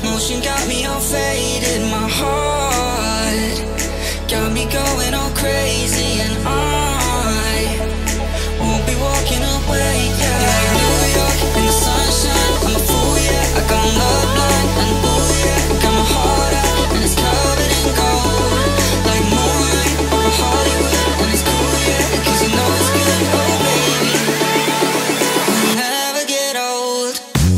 Motion got me all faded, my heart got me going all crazy, and I won't be walking away, yeah. Like New York in the sunshine, I'm a fool, yeah. I got love blind and ooh, yeah. Got my heart out and it's covered in gold. Like moonlight over Hollywood, and it's cool, yeah. Cause you know it's good, oh baby. We'll never get old.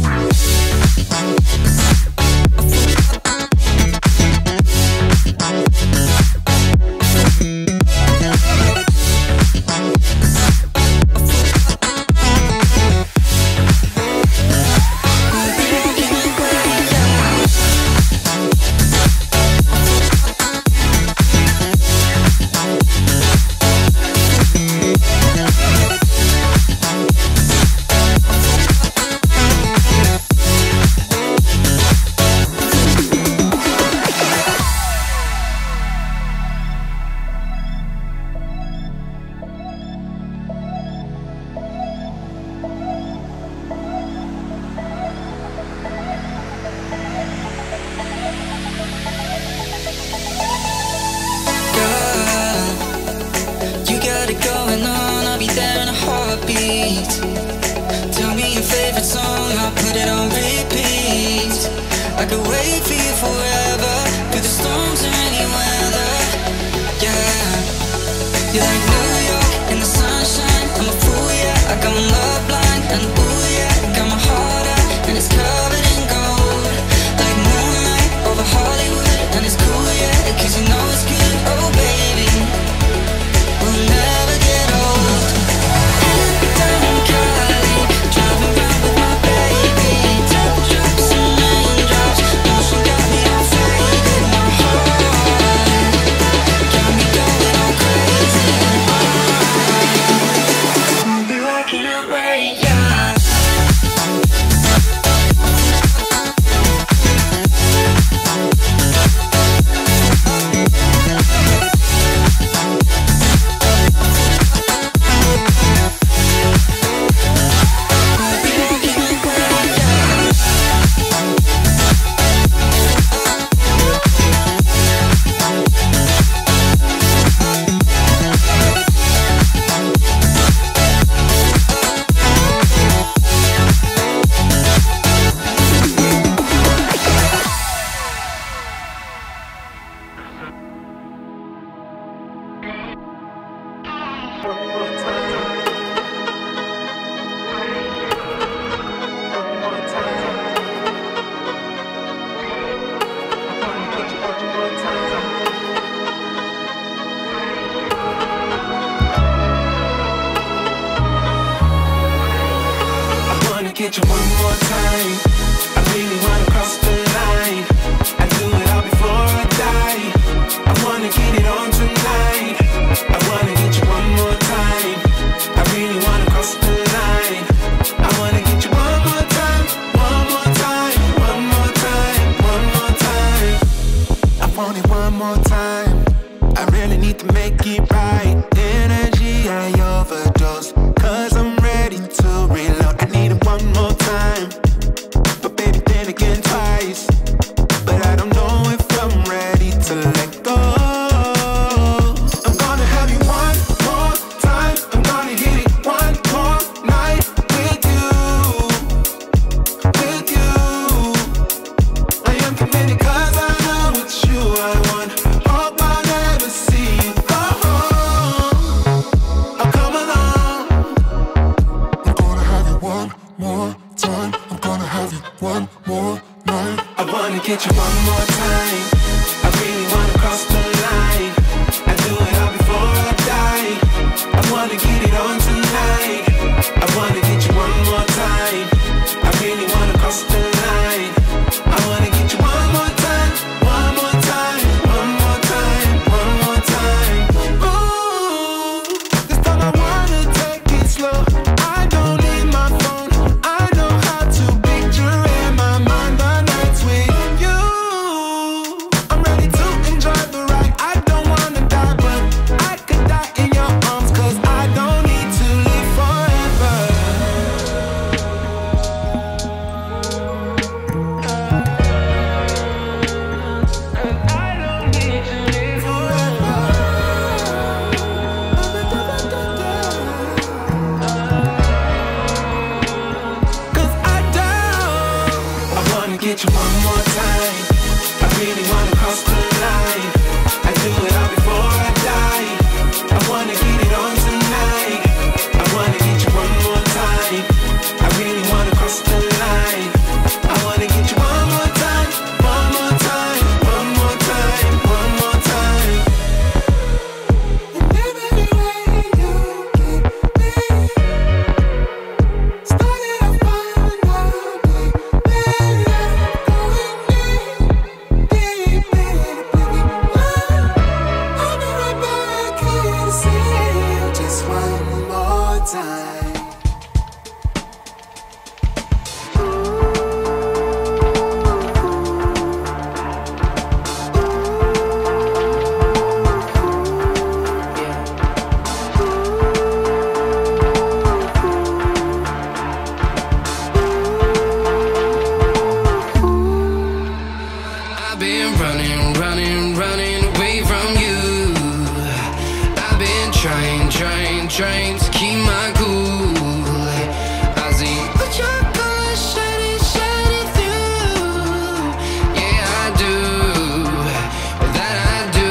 Tell me your favorite song, I'll put it on repeat. I could wait for you forever, through the storms or any weather. Yeah, you're like New York in the sunshine, I'm a fool, yeah. I got love blind and ooh, yeah. Got my heart out and it's covered in gold. Like moonlight over Hollywood, and it's cool, yeah. Cause you know it's good, oh baby. We'll never get old. Get you one more time. I really wanna cross the line. I do it all before I die. I wanna get it on tonight. I wanna get you one more time. I really wanna cross the line. I wanna get you one more time, one more time, one more time, one more time. I want it one more time. I really need to make it right. Energy I overdose, cause I'm ready to reload. I need it one more time, but baby then again twice. But I don't know if I'm ready to let go. I'm gonna have you one more time. I'm gonna hit it one more night with you, with you. I am committed cause I know it's you I want. Hope I never see you go home. I'll come along. I'm gonna have you one more time. I'm gonna have you one more night. I wanna get you one more time. I really wanna cross the line. I do it all before I die. I wanna get it on tonight. I wanna get you one more time. I really wanna cross the line. I wanna get you one more time, one more time, one more time, one more time. Ooh, this time I wanna take it slow. I don't need my phone. I know how to picture in my mind the nights with you. more time. I really wanna cross the line. I do it all before I die. I wanna get it on tonight. I wanna get you one more time. I really wanna cross the line. I wanna get you one more time, one more time, one more time, one more time. And every way you keep me started off fine, now deep in love, going deep in oblivion. I'll be right back here to see you just one more time. I've been running, running, running away from you. I've been trying, trying, trying to keep my cool. I see what your colors shining, shining through. Yeah, I do, that I do.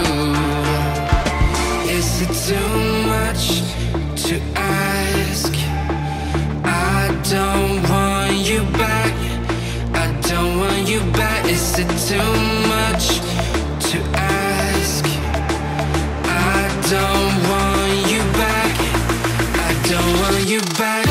Is it too much to ask? I don't want you back. I don't want you back. Is it too much to ask? I don't want you back. I don't want you back.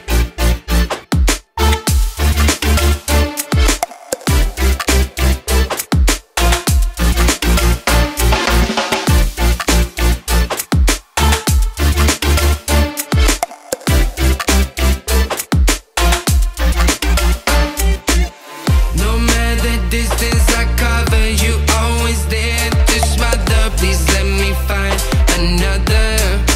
No matter the distance I cover, you always there to smother. Please let me find another.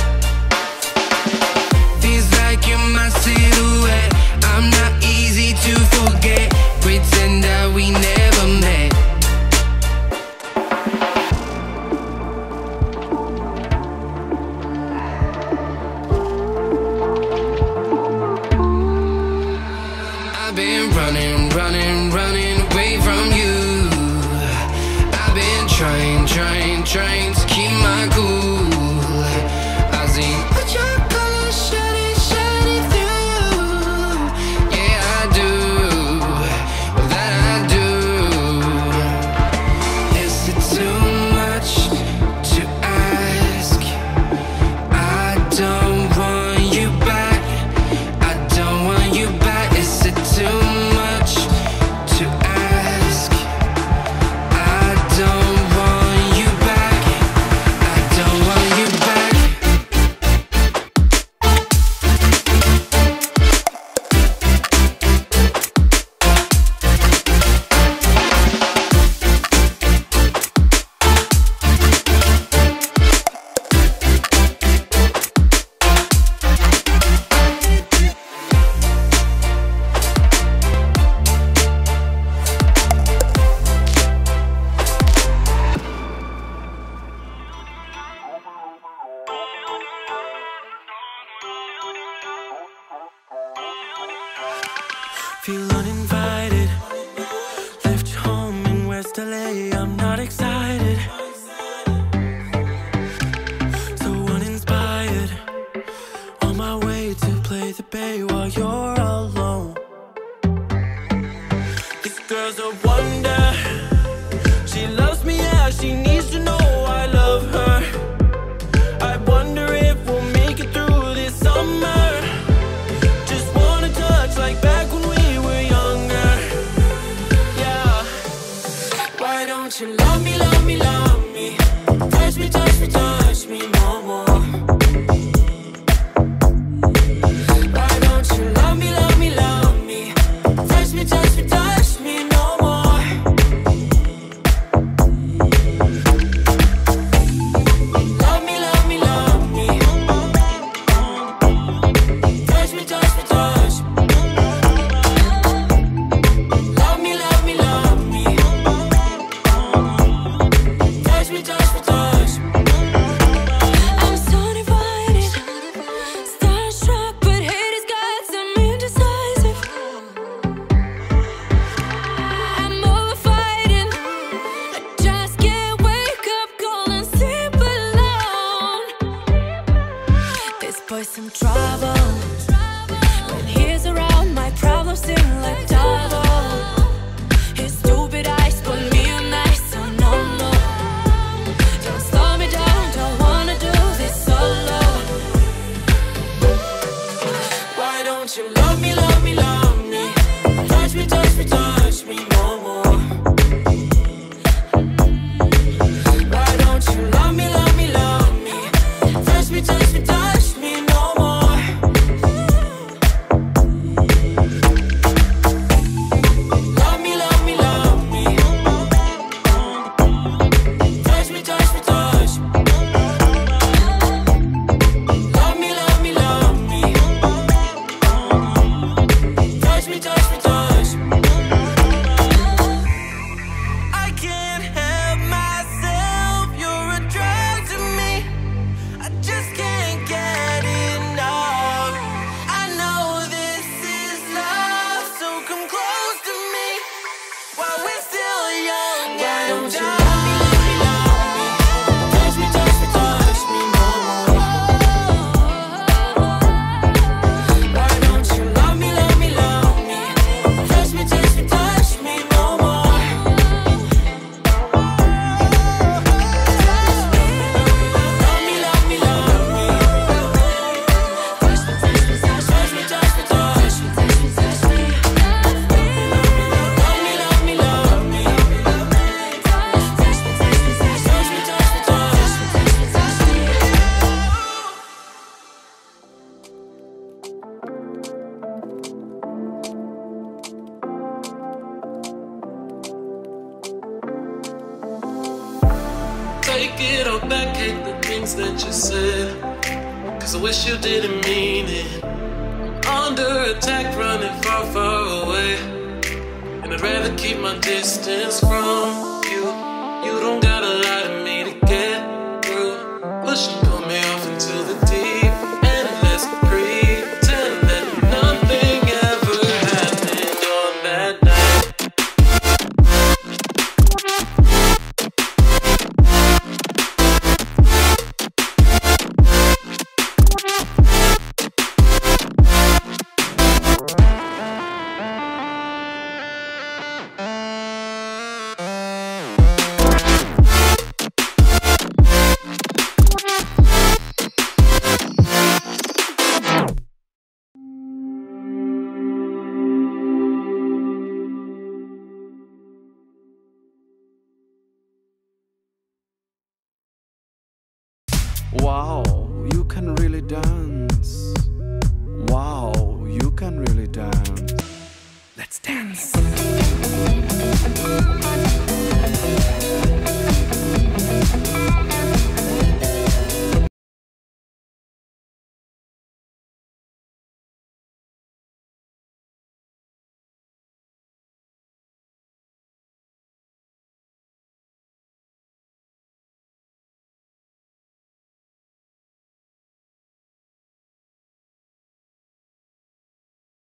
Feels like you're my silhouette. I'm not easy to forget. Pretend that we never met. I've been running, running, running away from you. I've been trying, trying, trying to keep my cool. I see what your colors shining, shining through. Yeah, I do, that I do. Is it too much to ask? I don't want you back. I don't want you back. Is it too much to ask? I don't want you back. I don't want you back. Feel uninvited. Left home in West LA. I'm not excited. So uninspired. On my way to play the bay while you're alone. This girl's a wonder. She loves me, yeah. She needs to know I love her. I wonder if we'll make it through this summer. Just wanna touch like back when we were younger. Yeah. Why don't you love me, love me, love me? Touch me, touch me, touch me no more. Why don't you love me, love me, love me? Touch me, touch me, touch me no more. Love me, love me, love me. Touch me, touch me, touch me. Love me, love me, love me. Touch me, touch me, touch me. I'm take it all back, hate the things that you said. Cause I wish you didn't mean it. I'm under attack, running far, far away. And I'd rather keep my distance from you. You don't gotta lie to me to get through. Push and pull me off into the deep and let's pretend that nothing ever happened on that night. Wow, you can really dance. Wow, you can really dance. Let's dance.